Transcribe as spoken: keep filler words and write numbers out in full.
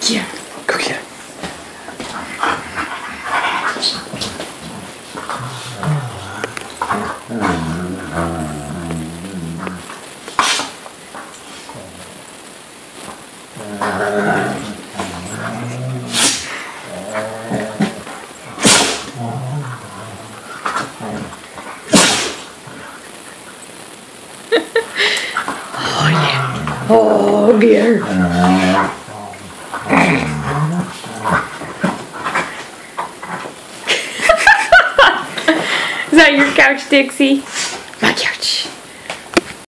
Yeah. Go get it. Oh yeah. Oh dear. Is that your couch, Dixie? Not yet.